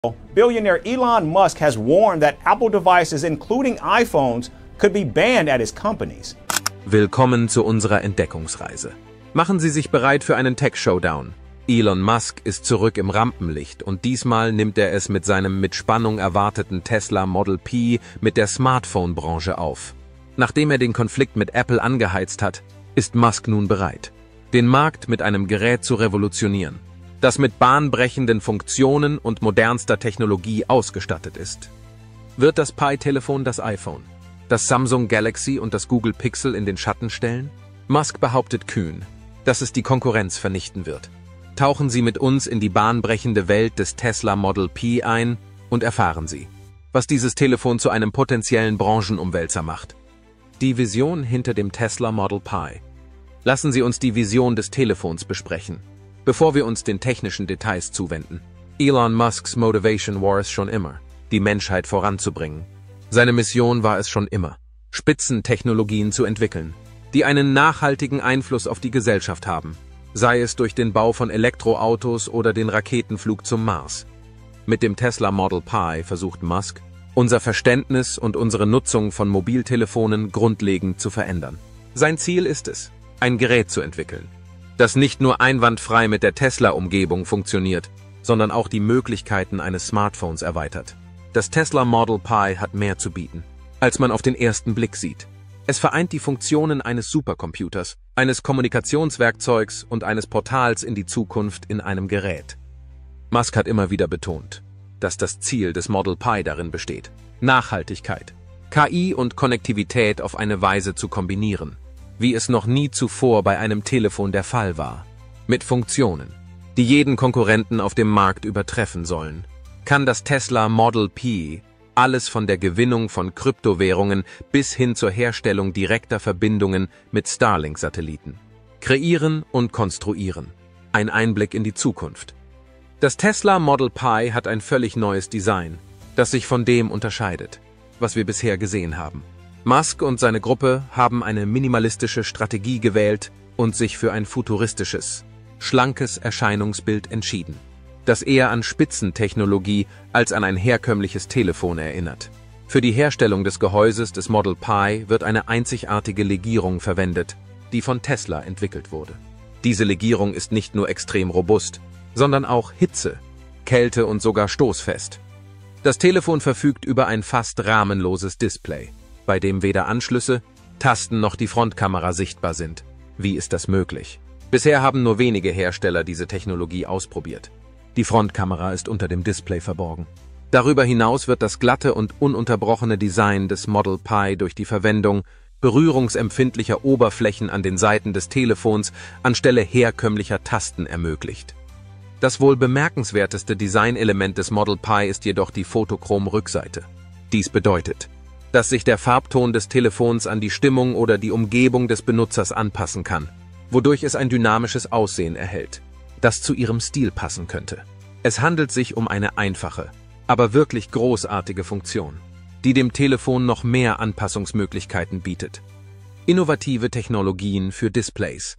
Billionaire Elon Musk has warned that Apple devices, including iPhones, could be banned at his companies. Willkommen zu unserer Entdeckungsreise. Machen Sie sich bereit für einen Tech-Showdown. Elon Musk ist zurück im Rampenlicht und diesmal nimmt er es mit seinem mit Spannung erwarteten Tesla Model P mit der Smartphone-Branche auf. Nachdem er den Konflikt mit Apple angeheizt hat, ist Musk nun bereit, den Markt mit einem Gerät zu revolutionieren, das mit bahnbrechenden Funktionen und modernster Technologie ausgestattet ist. Wird das Pi-Telefon das iPhone, das Samsung Galaxy und das Google Pixel in den Schatten stellen? Musk behauptet kühn, dass es die Konkurrenz vernichten wird. Tauchen Sie mit uns in die bahnbrechende Welt des Tesla Model P ein und erfahren Sie, was dieses Telefon zu einem potenziellen Branchenumwälzer macht. Die Vision hinter dem Tesla Model Pi. Lassen Sie uns die Vision des Telefons besprechen, bevor wir uns den technischen Details zuwenden. Elon Musks Motivation war es schon immer, die Menschheit voranzubringen. Seine Mission war es schon immer, Spitzentechnologien zu entwickeln, die einen nachhaltigen Einfluss auf die Gesellschaft haben, sei es durch den Bau von Elektroautos oder den Raketenflug zum Mars. Mit dem Tesla Model Pi versucht Musk, unser Verständnis und unsere Nutzung von Mobiltelefonen grundlegend zu verändern. Sein Ziel ist es, ein Gerät zu entwickeln, das nicht nur einwandfrei mit der Tesla-Umgebung funktioniert, sondern auch die Möglichkeiten eines Smartphones erweitert. Das Tesla Model Pi hat mehr zu bieten, als man auf den ersten Blick sieht. Es vereint die Funktionen eines Supercomputers, eines Kommunikationswerkzeugs und eines Portals in die Zukunft in einem Gerät. Musk hat immer wieder betont, dass das Ziel des Model Pi darin besteht, Nachhaltigkeit, KI und Konnektivität auf eine Weise zu kombinieren, wie es noch nie zuvor bei einem Telefon der Fall war. Mit Funktionen, die jeden Konkurrenten auf dem Markt übertreffen sollen, kann das Tesla Model P alles von der Gewinnung von Kryptowährungen bis hin zur Herstellung direkter Verbindungen mit Starlink-Satelliten kreieren und konstruieren. Ein Einblick in die Zukunft. Das Tesla Model Pi hat ein völlig neues Design, das sich von dem unterscheidet, was wir bisher gesehen haben. Musk und seine Gruppe haben eine minimalistische Strategie gewählt und sich für ein futuristisches, schlankes Erscheinungsbild entschieden, das eher an Spitzentechnologie als an ein herkömmliches Telefon erinnert. Für die Herstellung des Gehäuses des Model Pi wird eine einzigartige Legierung verwendet, die von Tesla entwickelt wurde. Diese Legierung ist nicht nur extrem robust, sondern auch hitze-, kälte- und sogar stoßfest. Das Telefon verfügt über ein fast rahmenloses Display, bei dem weder Anschlüsse, Tasten noch die Frontkamera sichtbar sind. Wie ist das möglich? Bisher haben nur wenige Hersteller diese Technologie ausprobiert. Die Frontkamera ist unter dem Display verborgen. Darüber hinaus wird das glatte und ununterbrochene Design des Model Pi durch die Verwendung berührungsempfindlicher Oberflächen an den Seiten des Telefons anstelle herkömmlicher Tasten ermöglicht. Das wohl bemerkenswerteste Designelement des Model Pi ist jedoch die Photochrom-Rückseite. Dies bedeutet, dass sich der Farbton des Telefons an die Stimmung oder die Umgebung des Benutzers anpassen kann, wodurch es ein dynamisches Aussehen erhält, das zu ihrem Stil passen könnte. Es handelt sich um eine einfache, aber wirklich großartige Funktion, die dem Telefon noch mehr Anpassungsmöglichkeiten bietet. Innovative Technologien für Displays.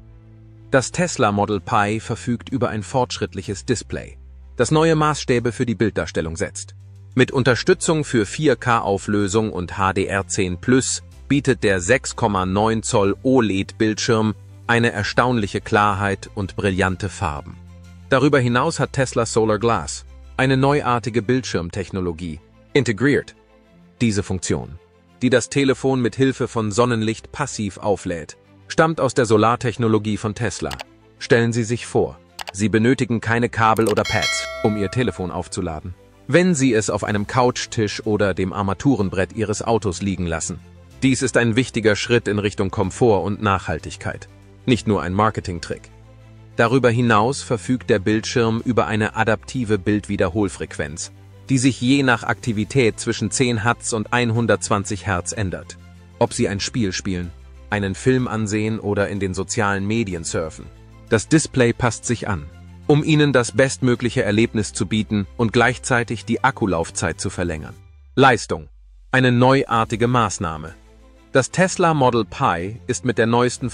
Das Tesla Model Pi verfügt über ein fortschrittliches Display, das neue Maßstäbe für die Bilddarstellung setzt. Mit Unterstützung für 4K-Auflösung und HDR10+ bietet der 6,9 Zoll OLED-Bildschirm eine erstaunliche Klarheit und brillante Farben. Darüber hinaus hat Tesla Solar Glass, eine neuartige Bildschirmtechnologie, integriert. Diese Funktion, die das Telefon mit Hilfe von Sonnenlicht passiv auflädt, stammt aus der Solartechnologie von Tesla. Stellen Sie sich vor, Sie benötigen keine Kabel oder Pads, um Ihr Telefon aufzuladen, wenn Sie es auf einem Couchtisch oder dem Armaturenbrett Ihres Autos liegen lassen. Dies ist ein wichtiger Schritt in Richtung Komfort und Nachhaltigkeit, nicht nur ein Marketingtrick. Darüber hinaus verfügt der Bildschirm über eine adaptive Bildwiederholfrequenz, die sich je nach Aktivität zwischen 10 Hz und 120 Hz ändert. Ob Sie ein Spiel spielen, einen Film ansehen oder in den sozialen Medien surfen. Das Display passt sich an, um Ihnen das bestmögliche Erlebnis zu bieten und gleichzeitig die Akkulaufzeit zu verlängern. Leistung. Eine neuartige Maßnahme. Das Tesla Model Pi ist mit der neuesten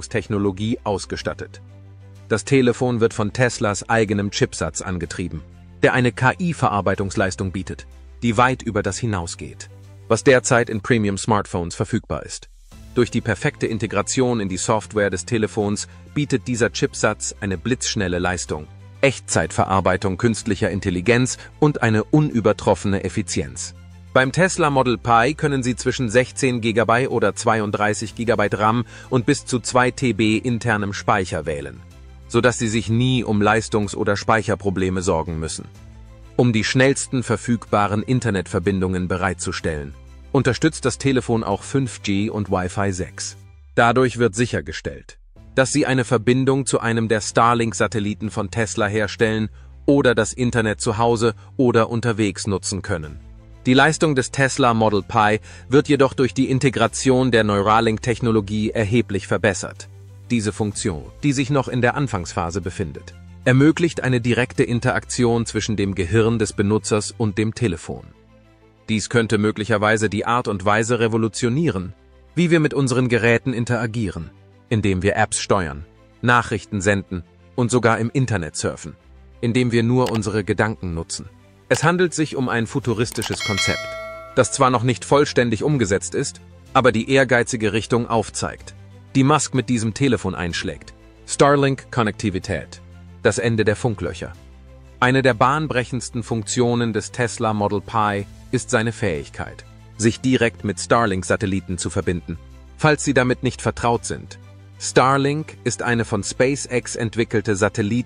Verarbeitungstechnologie ausgestattet. Das Telefon wird von Teslas eigenem Chipsatz angetrieben. der eine KI-Verarbeitungsleistung bietet, die weit über das hinausgeht, was derzeit in Premium-Smartphones verfügbar ist. Durch die perfekte Integration in die Software des Telefons bietet dieser Chipsatz eine blitzschnelle Leistung, Echtzeitverarbeitung künstlicher Intelligenz und eine unübertroffene Effizienz. Beim Tesla Model Pi können Sie zwischen 16 GB oder 32 GB RAM und bis zu 2 TB internem Speicher wählen, sodass Sie sich nie um Leistungs- oder Speicherprobleme sorgen müssen. Um die schnellsten verfügbaren Internetverbindungen bereitzustellen, unterstützt das Telefon auch 5G und Wi-Fi 6. Dadurch wird sichergestellt, dass Sie eine Verbindung zu einem der Starlink-Satelliten von Tesla herstellen oder das Internet zu Hause oder unterwegs nutzen können. Die Leistung des Tesla Model Pi wird jedoch durch die Integration der Neuralink-Technologie erheblich verbessert. Diese Funktion, die sich noch in der Anfangsphase befindet, ermöglicht eine direkte Interaktion zwischen dem Gehirn des Benutzers und dem Telefon. Dies könnte möglicherweise die Art und Weise revolutionieren, wie wir mit unseren Geräten interagieren, indem wir Apps steuern, Nachrichten senden und sogar im Internet surfen, indem wir nur unsere Gedanken nutzen. Es handelt sich um ein futuristisches Konzept, das zwar noch nicht vollständig umgesetzt ist, aber die ehrgeizige Richtung aufzeigt, die Musk mit diesem Telefon einschlägt. Starlink-Konnektivität, das Ende der Funklöcher. Eine der bahnbrechendsten Funktionen des Tesla Model Pi ist seine Fähigkeit, sich direkt mit Starlink-Satelliten zu verbinden, falls Sie damit nicht vertraut sind. Starlink ist eine von SpaceX entwickelte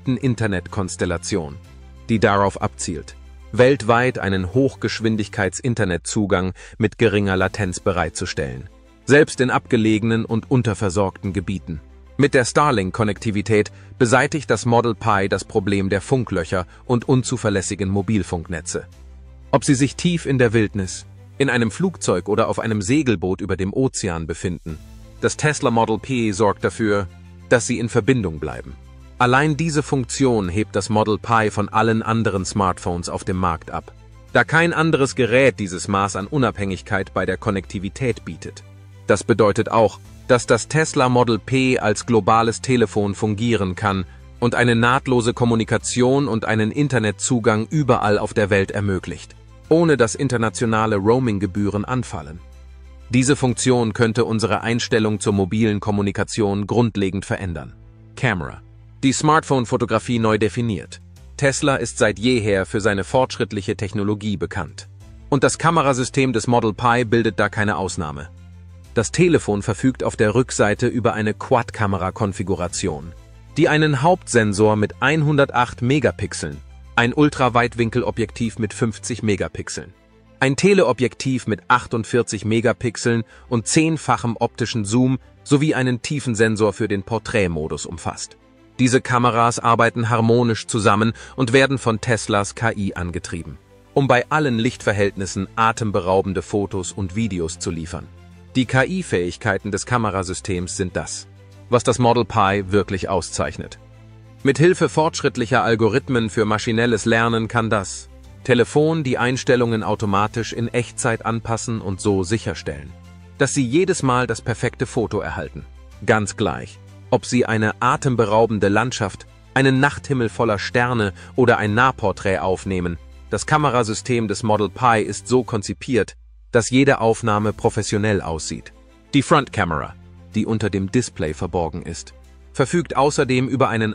Satelliten-Internet-Konstellation, die darauf abzielt, weltweit einen Hochgeschwindigkeits-Internetzugang mit geringer Latenz bereitzustellen, selbst in abgelegenen und unterversorgten Gebieten. Mit der Starlink-Konnektivität beseitigt das Model Pi das Problem der Funklöcher und unzuverlässigen Mobilfunknetze. Ob Sie sich tief in der Wildnis, in einem Flugzeug oder auf einem Segelboot über dem Ozean befinden, das Tesla Model Pi sorgt dafür, dass Sie in Verbindung bleiben. Allein diese Funktion hebt das Model Pi von allen anderen Smartphones auf dem Markt ab, da kein anderes Gerät dieses Maß an Unabhängigkeit bei der Konnektivität bietet. Das bedeutet auch, dass das Tesla Model P als globales Telefon fungieren kann und eine nahtlose Kommunikation und einen Internetzugang überall auf der Welt ermöglicht, ohne dass internationale Roaming-Gebühren anfallen. Diese Funktion könnte unsere Einstellung zur mobilen Kommunikation grundlegend verändern. Camera. Die Smartphone-Fotografie neu definiert. Tesla ist seit jeher für seine fortschrittliche Technologie bekannt. Und das Kamerasystem des Model Pi bildet da keine Ausnahme. Das Telefon verfügt auf der Rückseite über eine Quad-Kamera-Konfiguration, die einen Hauptsensor mit 108 Megapixeln, ein Ultraweitwinkelobjektiv mit 50 Megapixeln, ein Teleobjektiv mit 48 Megapixeln und 10-fachem optischen Zoom sowie einen Tiefensensor für den Porträtmodus umfasst. Diese Kameras arbeiten harmonisch zusammen und werden von Teslas KI angetrieben, um bei allen Lichtverhältnissen atemberaubende Fotos und Videos zu liefern. Die KI-Fähigkeiten des Kamerasystems sind das, was das Model Pi wirklich auszeichnet. Mit Hilfe fortschrittlicher Algorithmen für maschinelles Lernen kann das Telefon die Einstellungen automatisch in Echtzeit anpassen und so sicherstellen, dass Sie jedes Mal das perfekte Foto erhalten. Ganz gleich, ob Sie eine atemberaubende Landschaft, einen Nachthimmel voller Sterne oder ein Nahporträt aufnehmen, das Kamerasystem des Model Pi ist so konzipiert, dass jede Aufnahme professionell aussieht. Die Frontkamera, die unter dem Display verborgen ist, verfügt außerdem über einen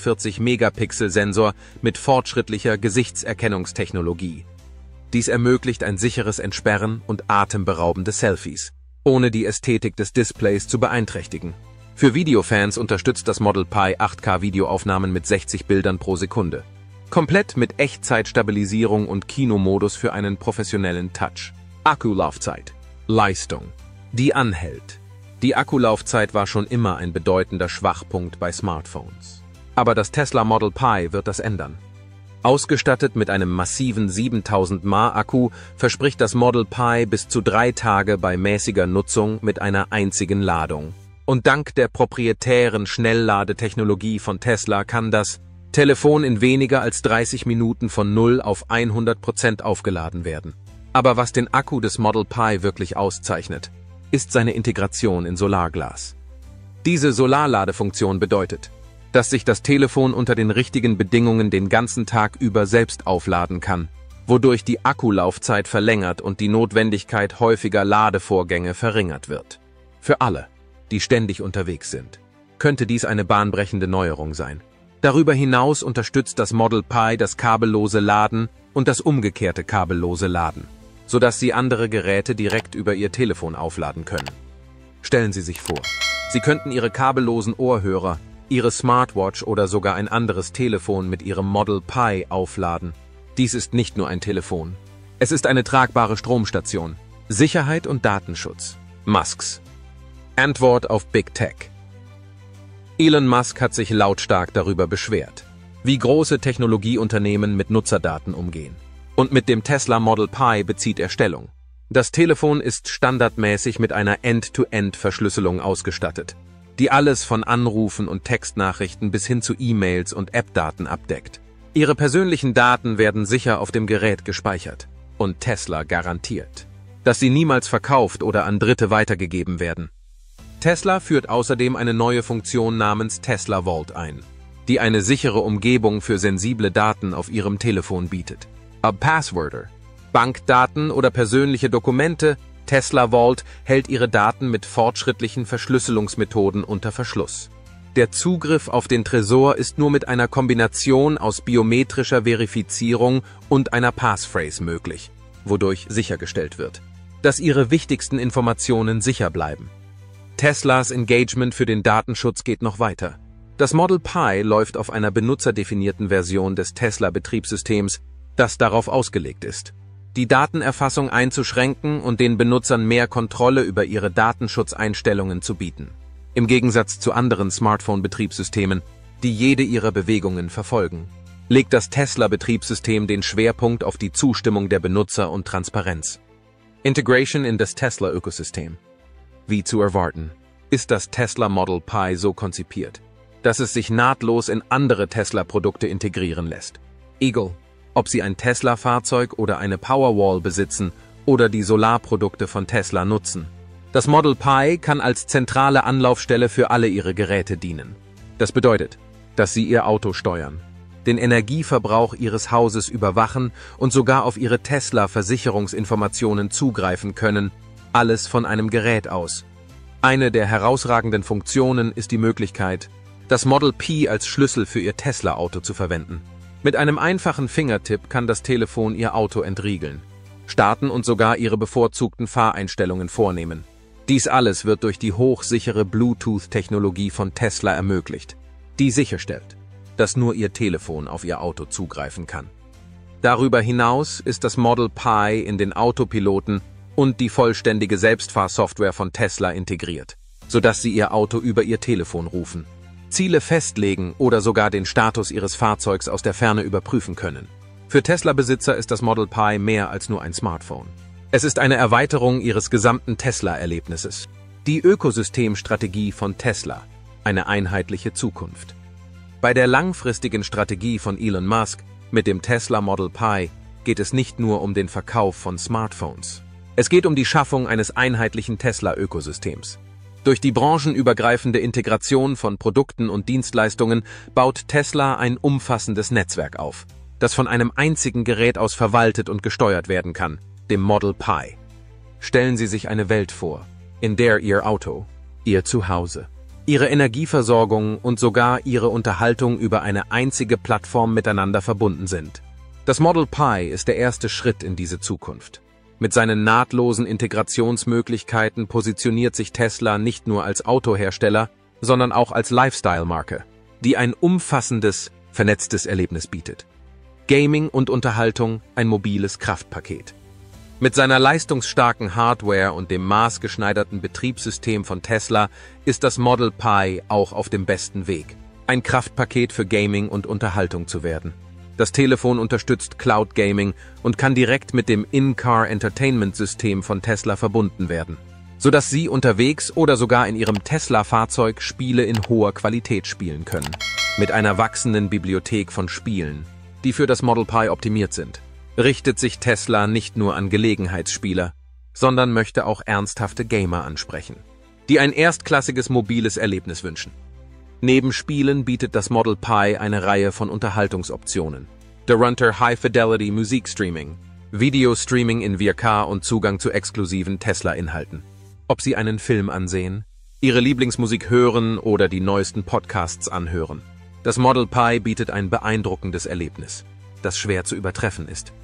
48-Megapixel-Sensor mit fortschrittlicher Gesichtserkennungstechnologie. Dies ermöglicht ein sicheres Entsperren und atemberaubende Selfies, ohne die Ästhetik des Displays zu beeinträchtigen. Für Videofans unterstützt das Model Pi 8K-Videoaufnahmen mit 60 Bildern pro Sekunde. Komplett mit Echtzeitstabilisierung und Kinomodus für einen professionellen Touch. Akkulaufzeit. Leistung. Die anhält. Die Akkulaufzeit war schon immer ein bedeutender Schwachpunkt bei Smartphones. Aber das Tesla Model Pi wird das ändern. Ausgestattet mit einem massiven 7000 mAh-Akku verspricht das Model Pi bis zu 3 Tage bei mäßiger Nutzung mit einer einzigen Ladung. Und dank der proprietären Schnellladetechnologie von Tesla kann das Telefon in weniger als 30 Minuten von 0 auf 100% aufgeladen werden. Aber was den Akku des Model Pi wirklich auszeichnet, ist seine Integration in Solarglas. Diese Solarladefunktion bedeutet, dass sich das Telefon unter den richtigen Bedingungen den ganzen Tag über selbst aufladen kann, wodurch die Akkulaufzeit verlängert und die Notwendigkeit häufiger Ladevorgänge verringert wird. Für alle, die ständig unterwegs sind, könnte dies eine bahnbrechende Neuerung sein. Darüber hinaus unterstützt das Model Pi das kabellose Laden und das umgekehrte kabellose Laden, sodass Sie andere Geräte direkt über Ihr Telefon aufladen können. Stellen Sie sich vor, Sie könnten Ihre kabellosen Ohrhörer, Ihre Smartwatch oder sogar ein anderes Telefon mit Ihrem Model Pi aufladen. Dies ist nicht nur ein Telefon. Es ist eine tragbare Stromstation. Sicherheit und Datenschutz. Musks Antwort auf Big Tech. Elon Musk hat sich lautstark darüber beschwert, wie große Technologieunternehmen mit Nutzerdaten umgehen. Und mit dem Tesla Model Pi bezieht er Stellung. Das Telefon ist standardmäßig mit einer End-to-End-Verschlüsselung ausgestattet, die alles von Anrufen und Textnachrichten bis hin zu E-Mails und App-Daten abdeckt. Ihre persönlichen Daten werden sicher auf dem Gerät gespeichert und Tesla garantiert, dass sie niemals verkauft oder an Dritte weitergegeben werden. Tesla führt außerdem eine neue Funktion namens Tesla Vault ein, die eine sichere Umgebung für sensible Daten auf Ihrem Telefon bietet. Ob Passwörter, Bankdaten oder persönliche Dokumente, Tesla Vault hält Ihre Daten mit fortschrittlichen Verschlüsselungsmethoden unter Verschluss. Der Zugriff auf den Tresor ist nur mit einer Kombination aus biometrischer Verifizierung und einer Passphrase möglich, wodurch sichergestellt wird, dass Ihre wichtigsten Informationen sicher bleiben. Teslas Engagement für den Datenschutz geht noch weiter. Das Model Pi läuft auf einer benutzerdefinierten Version des Tesla-Betriebssystems, das darauf ausgelegt ist, die Datenerfassung einzuschränken und den Benutzern mehr Kontrolle über ihre Datenschutzeinstellungen zu bieten. Im Gegensatz zu anderen Smartphone-Betriebssystemen, die jede ihrer Bewegungen verfolgen, legt das Tesla-Betriebssystem den Schwerpunkt auf die Zustimmung der Benutzer und Transparenz. Integration in das Tesla-Ökosystem. Wie zu erwarten, ist das Tesla Model Pi so konzipiert, dass es sich nahtlos in andere Tesla-Produkte integrieren lässt. Egal, ob Sie ein Tesla-Fahrzeug oder eine Powerwall besitzen oder die Solarprodukte von Tesla nutzen. Das Model Pi kann als zentrale Anlaufstelle für alle Ihre Geräte dienen. Das bedeutet, dass Sie Ihr Auto steuern, den Energieverbrauch Ihres Hauses überwachen und sogar auf Ihre Tesla-Versicherungsinformationen zugreifen können, alles von einem Gerät aus. Eine der herausragenden Funktionen ist die Möglichkeit, das Model Pi als Schlüssel für Ihr Tesla-Auto zu verwenden. Mit einem einfachen Fingertipp kann das Telefon Ihr Auto entriegeln, starten und sogar Ihre bevorzugten Fahreinstellungen vornehmen. Dies alles wird durch die hochsichere Bluetooth-Technologie von Tesla ermöglicht, die sicherstellt, dass nur Ihr Telefon auf Ihr Auto zugreifen kann. Darüber hinaus ist das Model Pi in den Autopiloten und die vollständige Selbstfahrsoftware von Tesla integriert, sodass Sie Ihr Auto über Ihr Telefon rufen, Ziele festlegen oder sogar den Status Ihres Fahrzeugs aus der Ferne überprüfen können. Für Tesla-Besitzer ist das Model Pi mehr als nur ein Smartphone. Es ist eine Erweiterung Ihres gesamten Tesla-Erlebnisses. Die Ökosystemstrategie von Tesla, eine einheitliche Zukunft. Bei der langfristigen Strategie von Elon Musk mit dem Tesla Model Pi geht es nicht nur um den Verkauf von Smartphones. Es geht um die Schaffung eines einheitlichen Tesla-Ökosystems. Durch die branchenübergreifende Integration von Produkten und Dienstleistungen baut Tesla ein umfassendes Netzwerk auf, das von einem einzigen Gerät aus verwaltet und gesteuert werden kann, dem Model Pi. Stellen Sie sich eine Welt vor, in der Ihr Auto, Ihr Zuhause, Ihre Energieversorgung und sogar Ihre Unterhaltung über eine einzige Plattform miteinander verbunden sind. Das Model Pi ist der erste Schritt in diese Zukunft. Mit seinen nahtlosen Integrationsmöglichkeiten positioniert sich Tesla nicht nur als Autohersteller, sondern auch als Lifestyle-Marke, die ein umfassendes, vernetztes Erlebnis bietet. Gaming und Unterhaltung, ein mobiles Kraftpaket. Mit seiner leistungsstarken Hardware und dem maßgeschneiderten Betriebssystem von Tesla ist das Model Pi auch auf dem besten Weg, ein Kraftpaket für Gaming und Unterhaltung zu werden. Das Telefon unterstützt Cloud Gaming und kann direkt mit dem In-Car Entertainment System von Tesla verbunden werden, sodass Sie unterwegs oder sogar in Ihrem Tesla-Fahrzeug Spiele in hoher Qualität spielen können. Mit einer wachsenden Bibliothek von Spielen, die für das Model Pi optimiert sind, richtet sich Tesla nicht nur an Gelegenheitsspieler, sondern möchte auch ernsthafte Gamer ansprechen, die ein erstklassiges mobiles Erlebnis wünschen. Neben Spielen bietet das Model Pi eine Reihe von Unterhaltungsoptionen. Darunter High-Fidelity Musikstreaming, Videostreaming in 4K und Zugang zu exklusiven Tesla-Inhalten. Ob Sie einen Film ansehen, Ihre Lieblingsmusik hören oder die neuesten Podcasts anhören. Das Model Pi bietet ein beeindruckendes Erlebnis, das schwer zu übertreffen ist.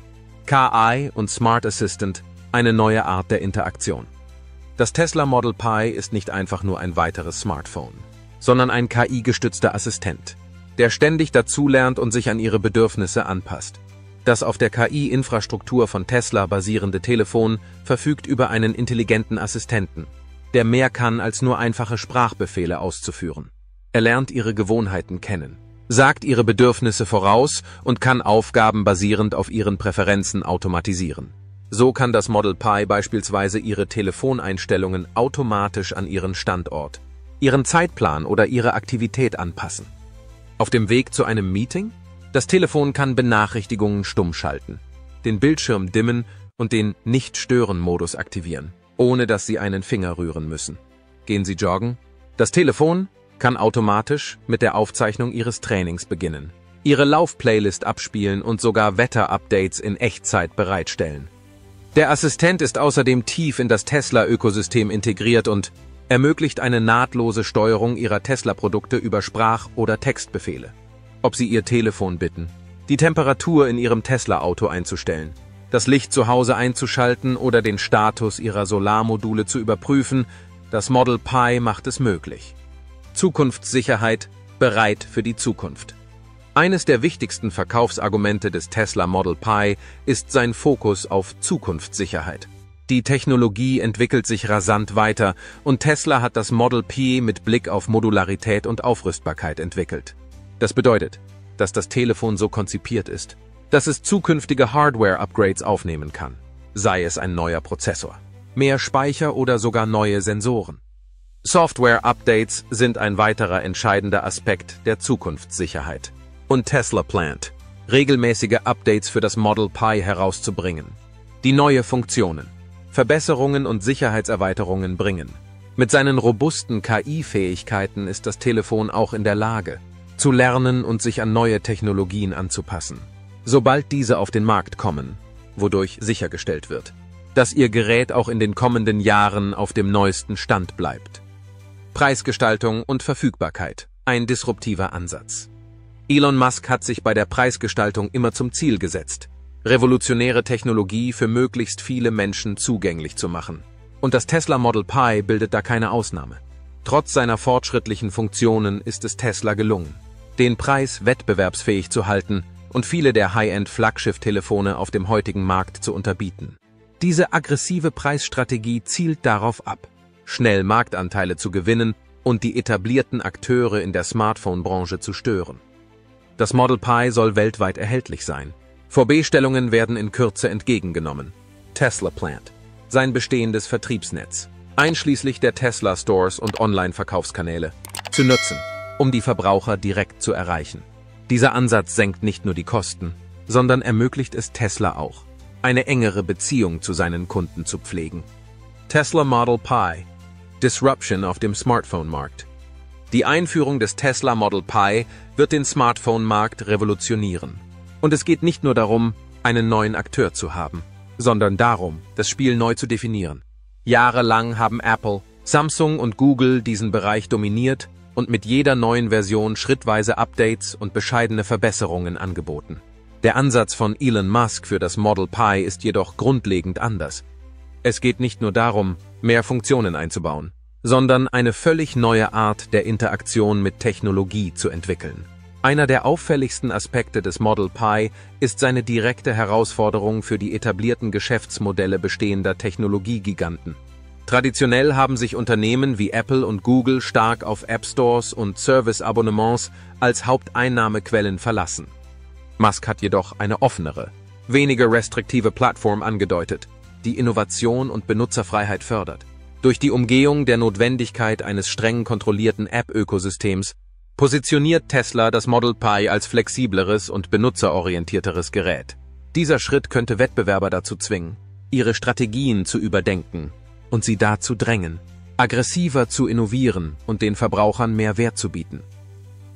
KI und Smart Assistant, eine neue Art der Interaktion. Das Tesla Model Pi ist nicht einfach nur ein weiteres Smartphone, sondern ein KI-gestützter Assistent, der ständig dazulernt und sich an Ihre Bedürfnisse anpasst. Das auf der KI-Infrastruktur von Tesla basierende Telefon verfügt über einen intelligenten Assistenten, der mehr kann, als nur einfache Sprachbefehle auszuführen. Er lernt Ihre Gewohnheiten kennen, sagt Ihre Bedürfnisse voraus und kann Aufgaben basierend auf Ihren Präferenzen automatisieren. So kann das Model Pi beispielsweise Ihre Telefoneinstellungen automatisch an Ihren Standort, Ihren Zeitplan oder Ihre Aktivität anpassen. Auf dem Weg zu einem Meeting? Das Telefon kann Benachrichtigungen stumm schalten, den Bildschirm dimmen und den Nicht-Stören-Modus aktivieren, ohne dass Sie einen Finger rühren müssen. Gehen Sie joggen? Das Telefon kann automatisch mit der Aufzeichnung Ihres Trainings beginnen, Ihre Laufplaylist abspielen und sogar Wetter-Updates in Echtzeit bereitstellen. Der Assistent ist außerdem tief in das Tesla-Ökosystem integriert und ermöglicht eine nahtlose Steuerung Ihrer Tesla-Produkte über Sprach- oder Textbefehle. Ob Sie Ihr Telefon bitten, die Temperatur in Ihrem Tesla-Auto einzustellen, das Licht zu Hause einzuschalten oder den Status Ihrer Solarmodule zu überprüfen, das Model Pi macht es möglich. Zukunftssicherheit, bereit für die Zukunft. Eines der wichtigsten Verkaufsargumente des Tesla Model Pi ist sein Fokus auf Zukunftssicherheit. Die Technologie entwickelt sich rasant weiter und Tesla hat das Model Pi mit Blick auf Modularität und Aufrüstbarkeit entwickelt. Das bedeutet, dass das Telefon so konzipiert ist, dass es zukünftige Hardware-Upgrades aufnehmen kann, sei es ein neuer Prozessor, mehr Speicher oder sogar neue Sensoren. Software-Updates sind ein weiterer entscheidender Aspekt der Zukunftssicherheit. Und Tesla plant, regelmäßige Updates für das Model Pi herauszubringen, die neue Funktionen, Verbesserungen und Sicherheitserweiterungen bringen. Mit seinen robusten KI-Fähigkeiten ist das Telefon auch in der Lage, zu lernen und sich an neue Technologien anzupassen, sobald diese auf den Markt kommen, wodurch sichergestellt wird, dass Ihr Gerät auch in den kommenden Jahren auf dem neuesten Stand bleibt. Preisgestaltung und Verfügbarkeit, ein disruptiver Ansatz. Elon Musk hat sich bei der Preisgestaltung immer zum Ziel gesetzt, revolutionäre Technologie für möglichst viele Menschen zugänglich zu machen. Und das Tesla Model Pi bildet da keine Ausnahme. Trotz seiner fortschrittlichen Funktionen ist es Tesla gelungen, den Preis wettbewerbsfähig zu halten und viele der High-End-Flaggschiff-Telefone auf dem heutigen Markt zu unterbieten. Diese aggressive Preisstrategie zielt darauf ab, schnell Marktanteile zu gewinnen und die etablierten Akteure in der Smartphone-Branche zu stören. Das Model Pi soll weltweit erhältlich sein. Vorbestellungen werden in Kürze entgegengenommen. Tesla plant, sein bestehendes Vertriebsnetz, einschließlich der Tesla Stores und Online-Verkaufskanäle, zu nutzen, um die Verbraucher direkt zu erreichen. Dieser Ansatz senkt nicht nur die Kosten, sondern ermöglicht es Tesla auch, eine engere Beziehung zu seinen Kunden zu pflegen. Tesla Model Pi, Disruption auf dem Smartphone-Markt. Die Einführung des Tesla Model Pi wird den Smartphone-Markt revolutionieren. Und es geht nicht nur darum, einen neuen Akteur zu haben, sondern darum, das Spiel neu zu definieren. Jahrelang haben Apple, Samsung und Google diesen Bereich dominiert und mit jeder neuen Version schrittweise Updates und bescheidene Verbesserungen angeboten. Der Ansatz von Elon Musk für das Model Pi ist jedoch grundlegend anders. Es geht nicht nur darum, mehr Funktionen einzubauen, sondern eine völlig neue Art der Interaktion mit Technologie zu entwickeln. Einer der auffälligsten Aspekte des Model Pi ist seine direkte Herausforderung für die etablierten Geschäftsmodelle bestehender Technologiegiganten. Traditionell haben sich Unternehmen wie Apple und Google stark auf App Stores und Service-Abonnements als Haupteinnahmequellen verlassen. Musk hat jedoch eine offenere, weniger restriktive Plattform angedeutet, die Innovation und Benutzerfreiheit fördert. Durch die Umgehung der Notwendigkeit eines streng kontrollierten App-Ökosystems positioniert Tesla das Model Pi als flexibleres und benutzerorientierteres Gerät. Dieser Schritt könnte Wettbewerber dazu zwingen, ihre Strategien zu überdenken und sie dazu drängen, aggressiver zu innovieren und den Verbrauchern mehr Wert zu bieten.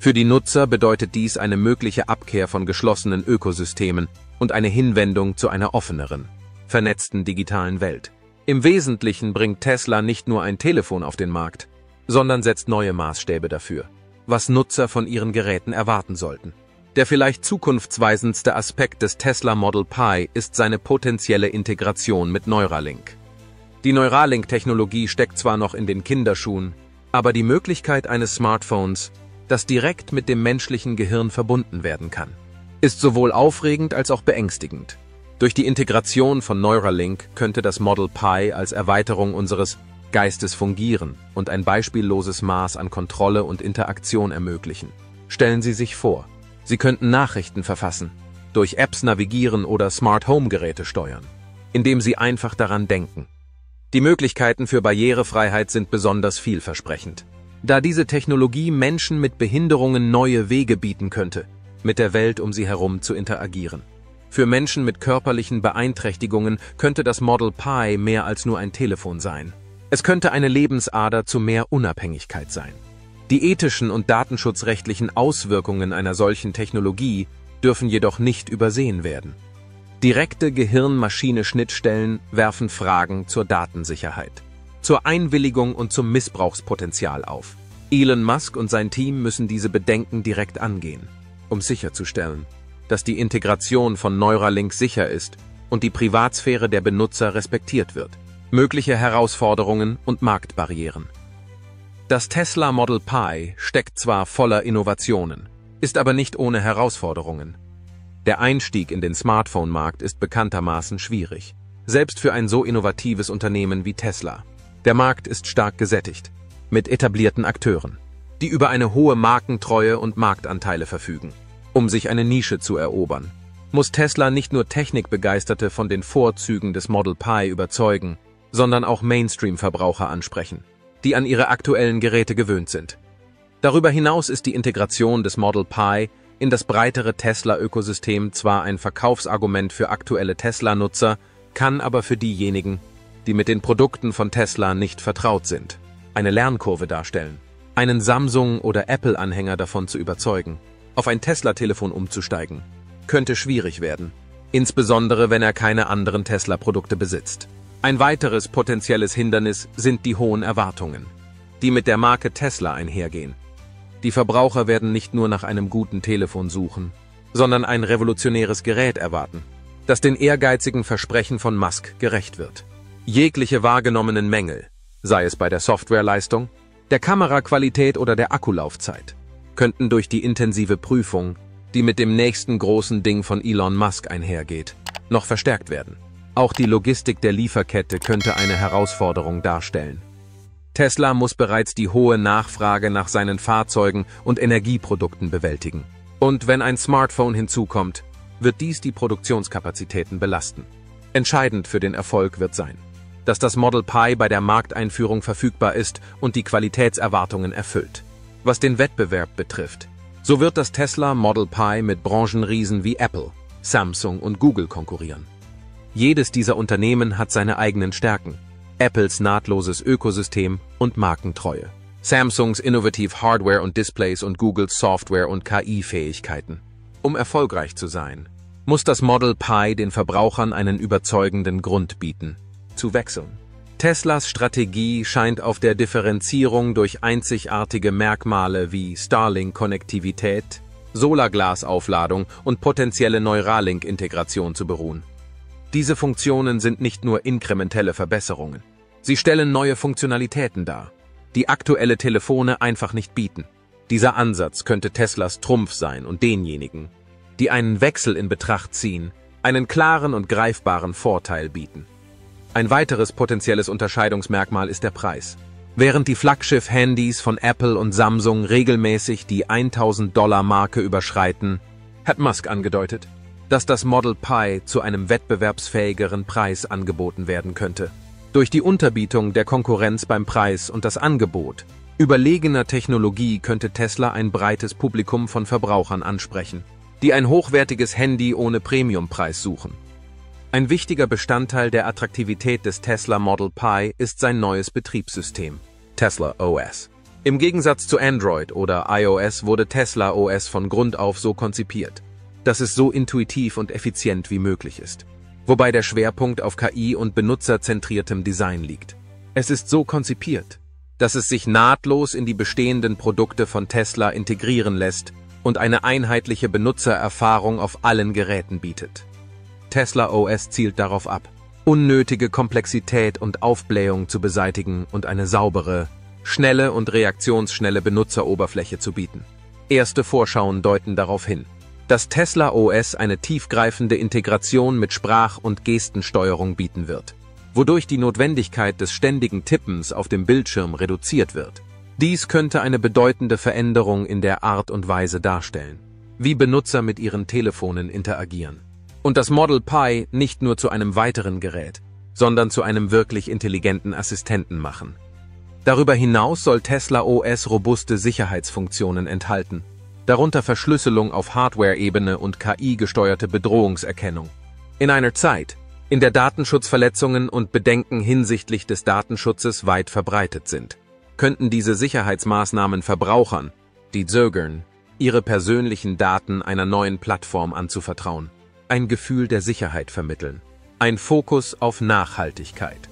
Für die Nutzer bedeutet dies eine mögliche Abkehr von geschlossenen Ökosystemen und eine Hinwendung zu einer offeneren, vernetzten digitalen Welt. Im Wesentlichen bringt Tesla nicht nur ein Telefon auf den Markt, sondern setzt neue Maßstäbe dafür, was Nutzer von ihren Geräten erwarten sollten. Der vielleicht zukunftsweisendste Aspekt des Tesla Model Pi ist seine potenzielle Integration mit Neuralink. Die Neuralink-Technologie steckt zwar noch in den Kinderschuhen, aber die Möglichkeit eines Smartphones, das direkt mit dem menschlichen Gehirn verbunden werden kann, ist sowohl aufregend als auch beängstigend. Durch die Integration von Neuralink könnte das Model Pi als Erweiterung unseres Geistes fungieren und ein beispielloses Maß an Kontrolle und Interaktion ermöglichen. Stellen Sie sich vor, Sie könnten Nachrichten verfassen, durch Apps navigieren oder Smart Home Geräte steuern, indem Sie einfach daran denken. Die Möglichkeiten für Barrierefreiheit sind besonders vielversprechend, da diese Technologie Menschen mit Behinderungen neue Wege bieten könnte, mit der Welt um sie herum zu interagieren. Für Menschen mit körperlichen Beeinträchtigungen könnte das Model Pi mehr als nur ein Telefon sein. Es könnte eine Lebensader zu mehr Unabhängigkeit sein. Die ethischen und datenschutzrechtlichen Auswirkungen einer solchen Technologie dürfen jedoch nicht übersehen werden. Direkte Gehirn-Maschine-Schnittstellen werfen Fragen zur Datensicherheit, zur Einwilligung und zum Missbrauchspotenzial auf. Elon Musk und sein Team müssen diese Bedenken direkt angehen, um sicherzustellen, dass die Integration von Neuralink sicher ist und die Privatsphäre der Benutzer respektiert wird. Mögliche Herausforderungen und Marktbarrieren. Das Tesla Model Pi steckt zwar voller Innovationen, ist aber nicht ohne Herausforderungen. Der Einstieg in den Smartphone-Markt ist bekanntermaßen schwierig, selbst für ein so innovatives Unternehmen wie Tesla. Der Markt ist stark gesättigt, mit etablierten Akteuren, die über eine hohe Markentreue und Marktanteile verfügen. Um sich eine Nische zu erobern, muss Tesla nicht nur Technikbegeisterte von den Vorzügen des Model Pi überzeugen, sondern auch Mainstream-Verbraucher ansprechen, die an ihre aktuellen Geräte gewöhnt sind. Darüber hinaus ist die Integration des Model Pi in das breitere Tesla-Ökosystem zwar ein Verkaufsargument für aktuelle Tesla-Nutzer, kann aber für diejenigen, die mit den Produkten von Tesla nicht vertraut sind, eine Lernkurve darstellen. Einen Samsung- oder Apple-Anhänger davon zu überzeugen, auf ein Tesla-Telefon umzusteigen, könnte schwierig werden, insbesondere wenn er keine anderen Tesla-Produkte besitzt. Ein weiteres potenzielles Hindernis sind die hohen Erwartungen, die mit der Marke Tesla einhergehen. Die Verbraucher werden nicht nur nach einem guten Telefon suchen, sondern ein revolutionäres Gerät erwarten, das den ehrgeizigen Versprechen von Musk gerecht wird. Jegliche wahrgenommenen Mängel, sei es bei der Softwareleistung, der Kameraqualität oder der Akkulaufzeit, könnten durch die intensive Prüfung, die mit dem nächsten großen Ding von Elon Musk einhergeht, noch verstärkt werden. Auch die Logistik der Lieferkette könnte eine Herausforderung darstellen. Tesla muss bereits die hohe Nachfrage nach seinen Fahrzeugen und Energieprodukten bewältigen. Und wenn ein Smartphone hinzukommt, wird dies die Produktionskapazitäten belasten. Entscheidend für den Erfolg wird sein, dass das Model Pi bei der Markteinführung verfügbar ist und die Qualitätserwartungen erfüllt. Was den Wettbewerb betrifft, so wird das Tesla Model Pi mit Branchenriesen wie Apple, Samsung und Google konkurrieren. Jedes dieser Unternehmen hat seine eigenen Stärken, Apples nahtloses Ökosystem und Markentreue, Samsungs innovative Hardware und Displays und Googles Software- und KI-Fähigkeiten. Um erfolgreich zu sein, muss das Model Pi den Verbrauchern einen überzeugenden Grund bieten, zu wechseln. Teslas Strategie scheint auf der Differenzierung durch einzigartige Merkmale wie Starlink-Konnektivität, Solarglasaufladung und potenzielle Neuralink-Integration zu beruhen. Diese Funktionen sind nicht nur inkrementelle Verbesserungen. Sie stellen neue Funktionalitäten dar, die aktuelle Telefone einfach nicht bieten. Dieser Ansatz könnte Teslas Trumpf sein und denjenigen, die einen Wechsel in Betracht ziehen, einen klaren und greifbaren Vorteil bieten. Ein weiteres potenzielles Unterscheidungsmerkmal ist der Preis. Während die Flaggschiff-Handys von Apple und Samsung regelmäßig die $1.000-Marke überschreiten, hat Musk angedeutet, dass das Model Pi zu einem wettbewerbsfähigeren Preis angeboten werden könnte. Durch die Unterbietung der Konkurrenz beim Preis und das Angebot überlegener Technologie könnte Tesla ein breites Publikum von Verbrauchern ansprechen, die ein hochwertiges Handy ohne Premiumpreis suchen. Ein wichtiger Bestandteil der Attraktivität des Tesla Model Pi ist sein neues Betriebssystem, Tesla OS. Im Gegensatz zu Android oder iOS wurde Tesla OS von Grund auf so konzipiert, dass es so intuitiv und effizient wie möglich ist, wobei der Schwerpunkt auf KI und benutzerzentriertem Design liegt. Es ist so konzipiert, dass es sich nahtlos in die bestehenden Produkte von Tesla integrieren lässt und eine einheitliche Benutzererfahrung auf allen Geräten bietet. Tesla OS zielt darauf ab, unnötige Komplexität und Aufblähung zu beseitigen und eine saubere, schnelle und reaktionsschnelle Benutzeroberfläche zu bieten. Erste Vorschauen deuten darauf hin, dass Tesla OS eine tiefgreifende Integration mit Sprach- und Gestensteuerung bieten wird, wodurch die Notwendigkeit des ständigen Tippens auf dem Bildschirm reduziert wird. Dies könnte eine bedeutende Veränderung in der Art und Weise darstellen, wie Benutzer mit ihren Telefonen interagieren. Und das Model Pi nicht nur zu einem weiteren Gerät, sondern zu einem wirklich intelligenten Assistenten machen. Darüber hinaus soll Tesla OS robuste Sicherheitsfunktionen enthalten, darunter Verschlüsselung auf Hardware-Ebene und KI-gesteuerte Bedrohungserkennung. In einer Zeit, in der Datenschutzverletzungen und Bedenken hinsichtlich des Datenschutzes weit verbreitet sind, könnten diese Sicherheitsmaßnahmen Verbrauchern, die zögern, ihre persönlichen Daten einer neuen Plattform anzuvertrauen, ein Gefühl der Sicherheit vermitteln, ein Fokus auf Nachhaltigkeit.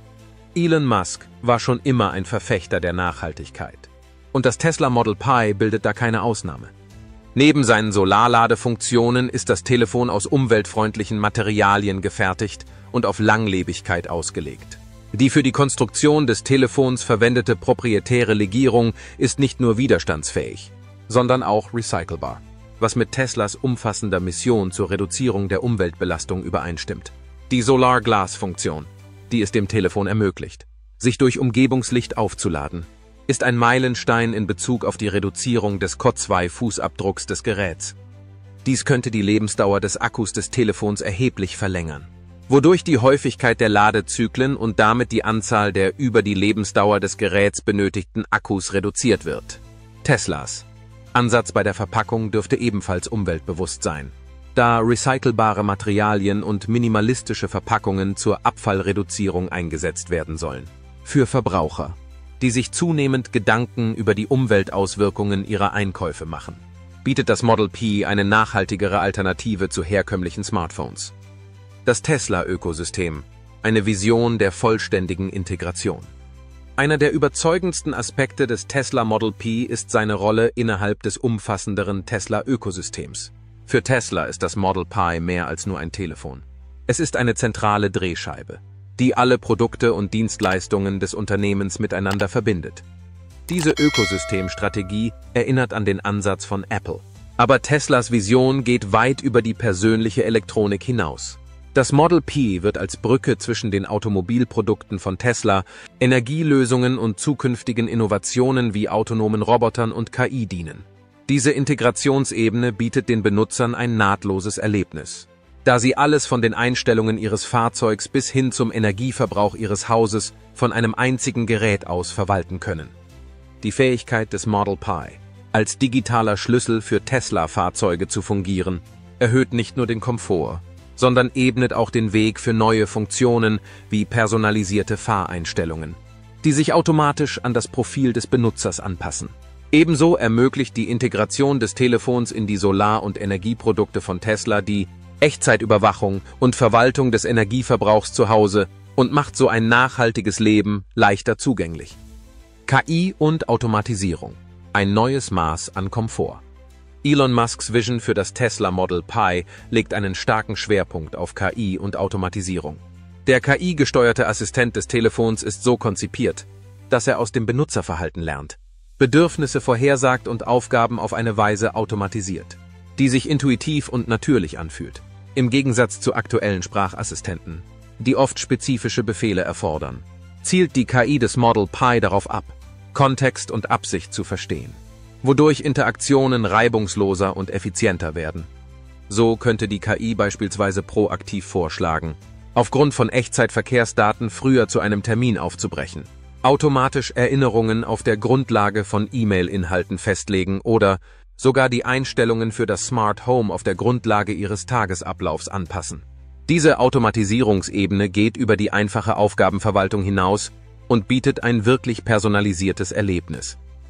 Elon Musk war schon immer ein Verfechter der Nachhaltigkeit. Und das Tesla Model Pi bildet da keine Ausnahme. Neben seinen Solarladefunktionen ist das Telefon aus umweltfreundlichen Materialien gefertigt und auf Langlebigkeit ausgelegt. Die für die Konstruktion des Telefons verwendete proprietäre Legierung ist nicht nur widerstandsfähig, sondern auch recycelbar, was mit Teslas umfassender Mission zur Reduzierung der Umweltbelastung übereinstimmt. Die Solar-Glas-Funktion, die es dem Telefon ermöglicht, sich durch Umgebungslicht aufzuladen, ist ein Meilenstein in Bezug auf die Reduzierung des CO2-Fußabdrucks des Geräts. Dies könnte die Lebensdauer des Akkus des Telefons erheblich verlängern, wodurch die Häufigkeit der Ladezyklen und damit die Anzahl der über die Lebensdauer des Geräts benötigten Akkus reduziert wird. Teslas Ansatz bei der Verpackung dürfte ebenfalls umweltbewusst sein, da recycelbare Materialien und minimalistische Verpackungen zur Abfallreduzierung eingesetzt werden sollen. Für Verbraucher, die sich zunehmend Gedanken über die Umweltauswirkungen ihrer Einkäufe machen, bietet das Model Pi eine nachhaltigere Alternative zu herkömmlichen Smartphones. Das Tesla-Ökosystem, eine Vision der vollständigen Integration. Einer der überzeugendsten Aspekte des Tesla Model Pi ist seine Rolle innerhalb des umfassenderen Tesla-Ökosystems. Für Tesla ist das Model Pi mehr als nur ein Telefon. Es ist eine zentrale Drehscheibe, die alle Produkte und Dienstleistungen des Unternehmens miteinander verbindet. Diese Ökosystemstrategie erinnert an den Ansatz von Apple. Aber Teslas Vision geht weit über die persönliche Elektronik hinaus. Das Model Pi wird als Brücke zwischen den Automobilprodukten von Tesla, Energielösungen und zukünftigen Innovationen wie autonomen Robotern und KI dienen. Diese Integrationsebene bietet den Benutzern ein nahtloses Erlebnis, da sie alles von den Einstellungen ihres Fahrzeugs bis hin zum Energieverbrauch ihres Hauses von einem einzigen Gerät aus verwalten können. Die Fähigkeit des Model Pi, als digitaler Schlüssel für Tesla-Fahrzeuge zu fungieren, erhöht nicht nur den Komfort, sondern ebnet auch den Weg für neue Funktionen wie personalisierte Fahreinstellungen, die sich automatisch an das Profil des Benutzers anpassen. Ebenso ermöglicht die Integration des Telefons in die Solar- und Energieprodukte von Tesla die Echtzeitüberwachung und Verwaltung des Energieverbrauchs zu Hause und macht so ein nachhaltiges Leben leichter zugänglich. KI und Automatisierung. Ein neues Maß an Komfort. Elon Musks Vision für das Tesla Model Pi legt einen starken Schwerpunkt auf KI und Automatisierung. Der KI-gesteuerte Assistent des Telefons ist so konzipiert, dass er aus dem Benutzerverhalten lernt, Bedürfnisse vorhersagt und Aufgaben auf eine Weise automatisiert, die sich intuitiv und natürlich anfühlt, im Gegensatz zu aktuellen Sprachassistenten, die oft spezifische Befehle erfordern. Zielt die KI des Model Pi darauf ab, Kontext und Absicht zu verstehen, wodurch Interaktionen reibungsloser und effizienter werden. So könnte die KI beispielsweise proaktiv vorschlagen, aufgrund von Echtzeitverkehrsdaten früher zu einem Termin aufzubrechen, automatisch Erinnerungen auf der Grundlage von E-Mail-Inhalten festlegen oder sogar die Einstellungen für das Smart Home auf der Grundlage ihres Tagesablaufs anpassen. Diese Automatisierungsebene geht über die einfache Aufgabenverwaltung hinaus und bietet ein wirklich personalisiertes Erlebnis.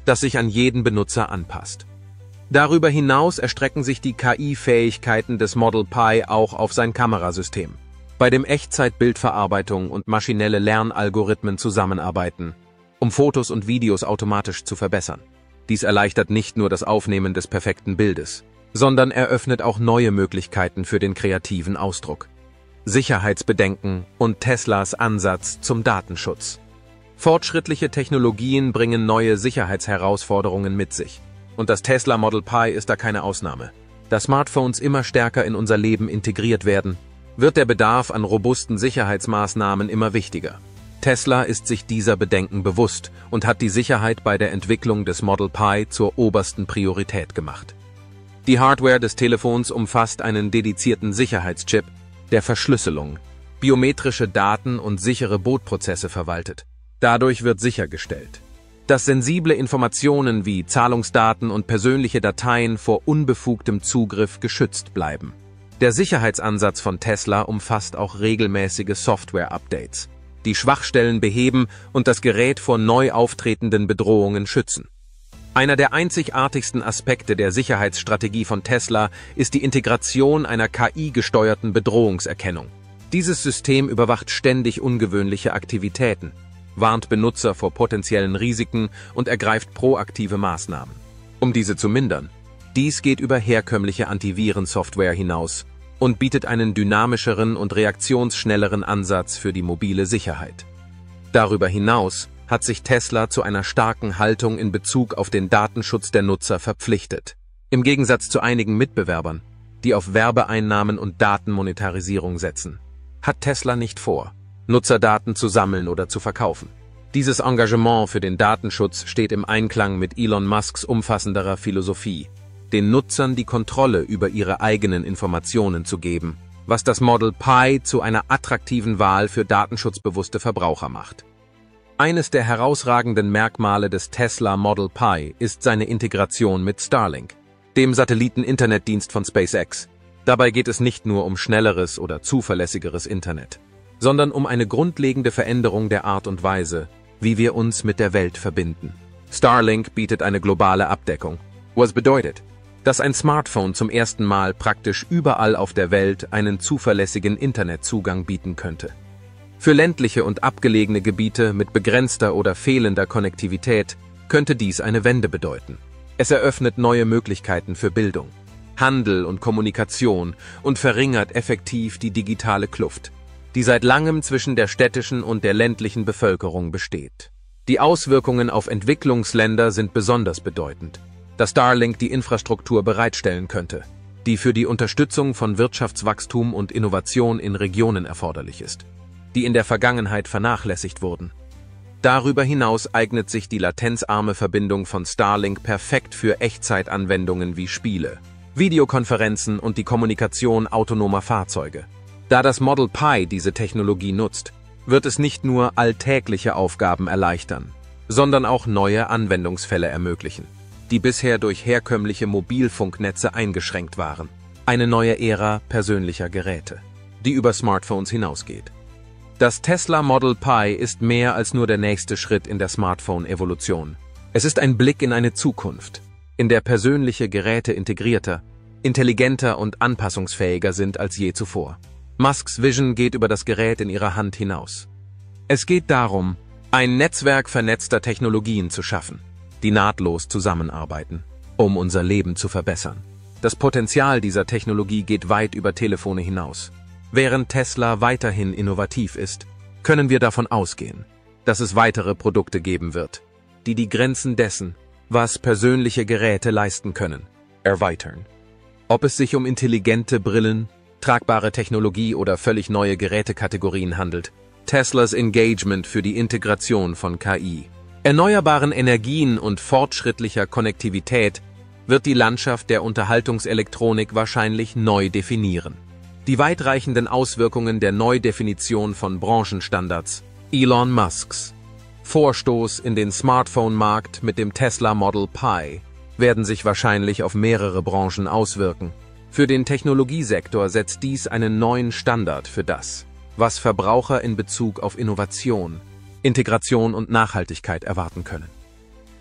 das sich an jeden Benutzer anpasst. Darüber hinaus erstrecken sich die KI-Fähigkeiten des Model Pi auch auf sein Kamerasystem, bei dem Echtzeit-Bildverarbeitung und maschinelle Lernalgorithmen zusammenarbeiten, um Fotos und Videos automatisch zu verbessern. Dies erleichtert nicht nur das Aufnehmen des perfekten Bildes, sondern eröffnet auch neue Möglichkeiten für den kreativen Ausdruck. Sicherheitsbedenken und Teslas Ansatz zum Datenschutz. Fortschrittliche Technologien bringen neue Sicherheitsherausforderungen mit sich. Und das Tesla Model Pi ist da keine Ausnahme. Da Smartphones immer stärker in unser Leben integriert werden, wird der Bedarf an robusten Sicherheitsmaßnahmen immer wichtiger. Tesla ist sich dieser Bedenken bewusst und hat die Sicherheit bei der Entwicklung des Model Pi zur obersten Priorität gemacht. Die Hardware des Telefons umfasst einen dedizierten Sicherheitschip, der Verschlüsselung, biometrische Daten und sichere Bootprozesse verwaltet. Dadurch wird sichergestellt, dass sensible Informationen wie Zahlungsdaten und persönliche Dateien vor unbefugtem Zugriff geschützt bleiben. Der Sicherheitsansatz von Tesla umfasst auch regelmäßige Software-Updates, die Schwachstellen beheben und das Gerät vor neu auftretenden Bedrohungen schützen. Einer der einzigartigsten Aspekte der Sicherheitsstrategie von Tesla ist die Integration einer KI-gesteuerten Bedrohungserkennung. Dieses System überwacht ständig ungewöhnliche Aktivitäten, warnt Benutzer vor potenziellen Risiken und ergreift proaktive Maßnahmen, um diese zu mindern. Dies geht über herkömmliche Antivirensoftware hinaus und bietet einen dynamischeren und reaktionsschnelleren Ansatz für die mobile Sicherheit. Darüber hinaus hat sich Tesla zu einer starken Haltung in Bezug auf den Datenschutz der Nutzer verpflichtet. Im Gegensatz zu einigen Mitbewerbern, die auf Werbeeinnahmen und Datenmonetarisierung setzen, hat Tesla nicht vor, Nutzerdaten zu sammeln oder zu verkaufen. Dieses Engagement für den Datenschutz steht im Einklang mit Elon Musks umfassenderer Philosophie, den Nutzern die Kontrolle über ihre eigenen Informationen zu geben, was das Model Pi zu einer attraktiven Wahl für datenschutzbewusste Verbraucher macht. Eines der herausragenden Merkmale des Tesla Model Pi ist seine Integration mit Starlink, dem Satelliten-Internetdienst von SpaceX. Dabei geht es nicht nur um schnelleres oder zuverlässigeres Internet, sondern um eine grundlegende Veränderung der Art und Weise, wie wir uns mit der Welt verbinden. Starlink bietet eine globale Abdeckung, was bedeutet, dass ein Smartphone zum ersten Mal praktisch überall auf der Welt einen zuverlässigen Internetzugang bieten könnte. Für ländliche und abgelegene Gebiete mit begrenzter oder fehlender Konnektivität könnte dies eine Wende bedeuten. Es eröffnet neue Möglichkeiten für Bildung, Handel und Kommunikation und verringert effektiv die digitale Kluft, die seit langem zwischen der städtischen und der ländlichen Bevölkerung besteht. Die Auswirkungen auf Entwicklungsländer sind besonders bedeutend, da Starlink die Infrastruktur bereitstellen könnte, die für die Unterstützung von Wirtschaftswachstum und Innovation in Regionen erforderlich ist, die in der Vergangenheit vernachlässigt wurden. Darüber hinaus eignet sich die latenzarme Verbindung von Starlink perfekt für Echtzeitanwendungen wie Spiele, Videokonferenzen und die Kommunikation autonomer Fahrzeuge. Da das Model Pi diese Technologie nutzt, wird es nicht nur alltägliche Aufgaben erleichtern, sondern auch neue Anwendungsfälle ermöglichen, die bisher durch herkömmliche Mobilfunknetze eingeschränkt waren. Eine neue Ära persönlicher Geräte, die über Smartphones hinausgeht. Das Tesla Model Pi ist mehr als nur der nächste Schritt in der Smartphone-Evolution. Es ist ein Blick in eine Zukunft, in der persönliche Geräte integrierter, intelligenter und anpassungsfähiger sind als je zuvor. Musks Vision geht über das Gerät in ihrer Hand hinaus. Es geht darum, ein Netzwerk vernetzter Technologien zu schaffen, die nahtlos zusammenarbeiten, um unser Leben zu verbessern. Das Potenzial dieser Technologie geht weit über Telefone hinaus. Während Tesla weiterhin innovativ ist, können wir davon ausgehen, dass es weitere Produkte geben wird, die die Grenzen dessen, was persönliche Geräte leisten können, erweitern. Ob es sich um intelligente Brillen, tragbare Technologie oder völlig neue Gerätekategorien handelt, Teslas Engagement für die Integration von KI, erneuerbaren Energien und fortschrittlicher Konnektivität wird die Landschaft der Unterhaltungselektronik wahrscheinlich neu definieren. Die weitreichenden Auswirkungen der Neudefinition von Branchenstandards, Elon Musks Vorstoß in den Smartphone-Markt mit dem Tesla Model Pi, werden sich wahrscheinlich auf mehrere Branchen auswirken. Für den Technologiesektor setzt dies einen neuen Standard für das, was Verbraucher in Bezug auf Innovation, Integration und Nachhaltigkeit erwarten können.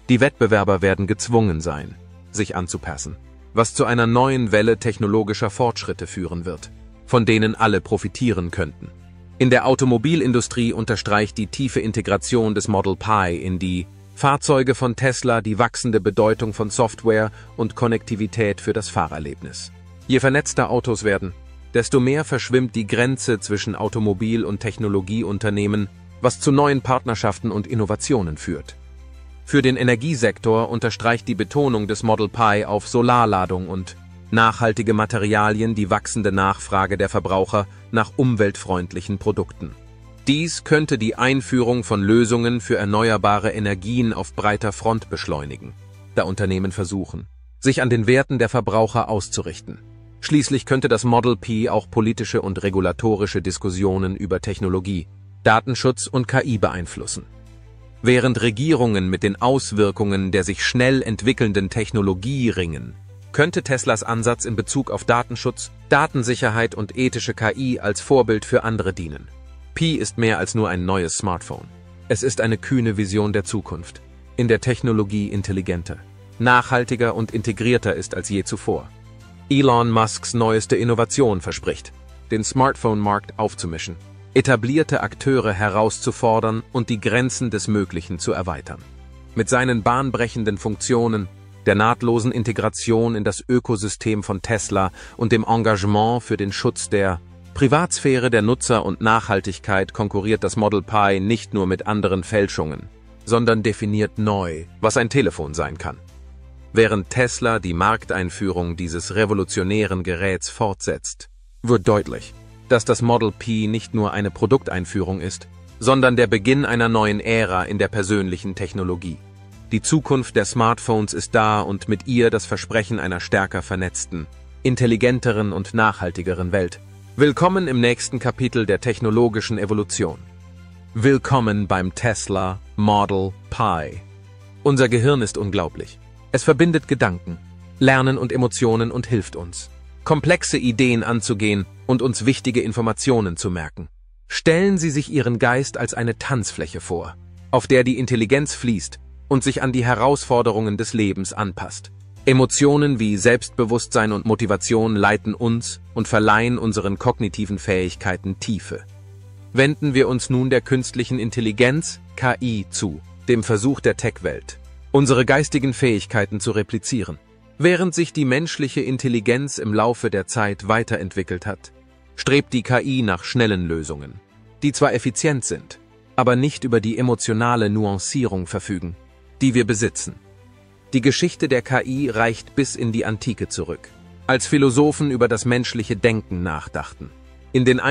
Die Wettbewerber werden gezwungen sein, sich anzupassen, was zu einer neuen Welle technologischer Fortschritte führen wird, von denen alle profitieren könnten. In der Automobilindustrie unterstreicht die tiefe Integration des Model Pi in die Fahrzeuge von Tesla die wachsende Bedeutung von Software und Konnektivität für das Fahrerlebnis. Je vernetzter Autos werden, desto mehr verschwimmt die Grenze zwischen Automobil- und Technologieunternehmen, was zu neuen Partnerschaften und Innovationen führt. Für den Energiesektor unterstreicht die Betonung des Model Pi auf Solarladung und nachhaltige Materialien die wachsende Nachfrage der Verbraucher nach umweltfreundlichen Produkten. Dies könnte die Einführung von Lösungen für erneuerbare Energien auf breiter Front beschleunigen, da Unternehmen versuchen, sich an den Werten der Verbraucher auszurichten. Schließlich könnte das Model Pi auch politische und regulatorische Diskussionen über Technologie, Datenschutz und KI beeinflussen. Während Regierungen mit den Auswirkungen der sich schnell entwickelnden Technologie ringen, könnte Teslas Ansatz in Bezug auf Datenschutz, Datensicherheit und ethische KI als Vorbild für andere dienen. Pi ist mehr als nur ein neues Smartphone. Es ist eine kühne Vision der Zukunft, in der Technologie intelligenter, nachhaltiger und integrierter ist als je zuvor. Elon Musks neueste Innovation verspricht, den Smartphone-Markt aufzumischen, etablierte Akteure herauszufordern und die Grenzen des Möglichen zu erweitern. Mit seinen bahnbrechenden Funktionen, der nahtlosen Integration in das Ökosystem von Tesla und dem Engagement für den Schutz der Privatsphäre der Nutzer und Nachhaltigkeit konkurriert das Model Pi nicht nur mit anderen Fälschungen, sondern definiert neu, was ein Telefon sein kann. Während Tesla die Markteinführung dieses revolutionären Geräts fortsetzt, wird deutlich, dass das Model Pi nicht nur eine Produkteinführung ist, sondern der Beginn einer neuen Ära in der persönlichen Technologie. Die Zukunft der Smartphones ist da und mit ihr das Versprechen einer stärker vernetzten, intelligenteren und nachhaltigeren Welt. Willkommen im nächsten Kapitel der technologischen Evolution. Willkommen beim Tesla Model Pi. Unser Gehirn ist unglaublich. Es verbindet Gedanken, Lernen und Emotionen und hilft uns, komplexe Ideen anzugehen und uns wichtige Informationen zu merken. Stellen Sie sich Ihren Geist als eine Tanzfläche vor, auf der die Intelligenz fließt und sich an die Herausforderungen des Lebens anpasst. Emotionen wie Selbstbewusstsein und Motivation leiten uns und verleihen unseren kognitiven Fähigkeiten Tiefe. Wenden wir uns nun der künstlichen Intelligenz, KI, zu, dem Versuch der Tech-Welt, unsere geistigen Fähigkeiten zu replizieren. Während sich die menschliche Intelligenz im Laufe der Zeit weiterentwickelt hat, strebt die KI nach schnellen Lösungen, die zwar effizient sind, aber nicht über die emotionale Nuancierung verfügen, die wir besitzen. Die Geschichte der KI reicht bis in die Antike zurück, als Philosophen über das menschliche Denken nachdachten. In den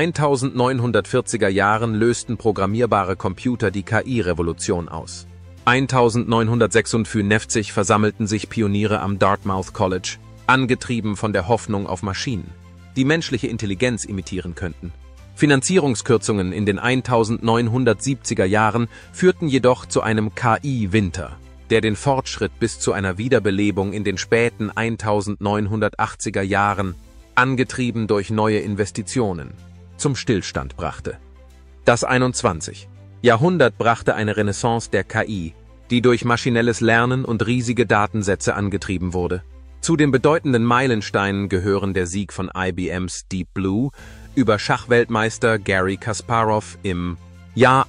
1940er Jahren lösten programmierbare Computer die KI-Revolution aus. 1956 versammelten sich Pioniere am Dartmouth College, angetrieben von der Hoffnung auf Maschinen, die menschliche Intelligenz imitieren könnten. Finanzierungskürzungen in den 1970er Jahren führten jedoch zu einem KI-Winter, der den Fortschritt bis zu einer Wiederbelebung in den späten 1980er Jahren, angetrieben durch neue Investitionen, zum Stillstand brachte. Das 21. Jahrhundert brachte eine Renaissance der KI, die durch maschinelles Lernen und riesige Datensätze angetrieben wurde. Zu den bedeutenden Meilensteinen gehören der Sieg von IBMs Deep Blue über Schachweltmeister Garry Kasparov im Jahr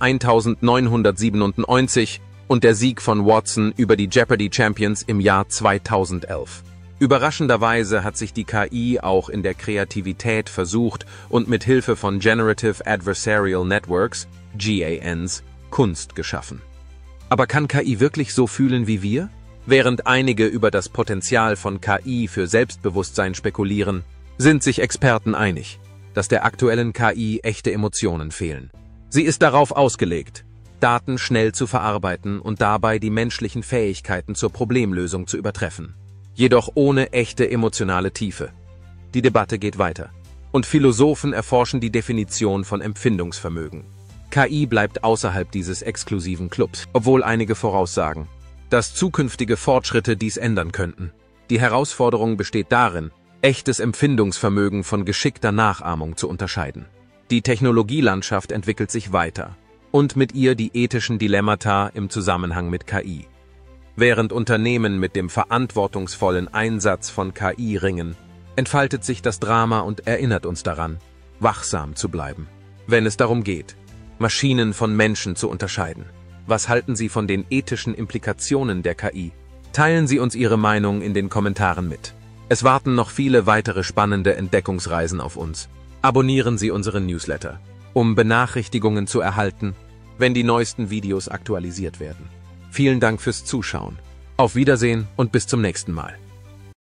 1997 und der Sieg von Watson über die Jeopardy Champions im Jahr 2011. Überraschenderweise hat sich die KI auch in der Kreativität versucht und mit Hilfe von Generative Adversarial Networks, GANs, Kunst geschaffen. Aber kann KI wirklich so fühlen wie wir? Während einige über das Potenzial von KI für Selbstbewusstsein spekulieren, sind sich Experten einig, dass der aktuellen KI echte Emotionen fehlen. Sie ist darauf ausgelegt, Daten schnell zu verarbeiten und dabei die menschlichen Fähigkeiten zur Problemlösung zu übertreffen. Jedoch ohne echte emotionale Tiefe. Die Debatte geht weiter. Und Philosophen erforschen die Definition von Empfindungsvermögen. KI bleibt außerhalb dieses exklusiven Clubs, obwohl einige voraussagen, dass zukünftige Fortschritte dies ändern könnten. Die Herausforderung besteht darin, echtes Empfindungsvermögen von geschickter Nachahmung zu unterscheiden. Die Technologielandschaft entwickelt sich weiter und mit ihr die ethischen Dilemmata im Zusammenhang mit KI. Während Unternehmen mit dem verantwortungsvollen Einsatz von KI ringen, entfaltet sich das Drama und erinnert uns daran, wachsam zu bleiben, wenn es darum geht, Maschinen von Menschen zu unterscheiden. Was halten Sie von den ethischen Implikationen der KI? Teilen Sie uns Ihre Meinung in den Kommentaren mit. Es warten noch viele weitere spannende Entdeckungsreisen auf uns. Abonnieren Sie unseren Newsletter, um Benachrichtigungen zu erhalten, wenn die neuesten Videos aktualisiert werden. Vielen Dank fürs Zuschauen. Auf Wiedersehen und bis zum nächsten Mal.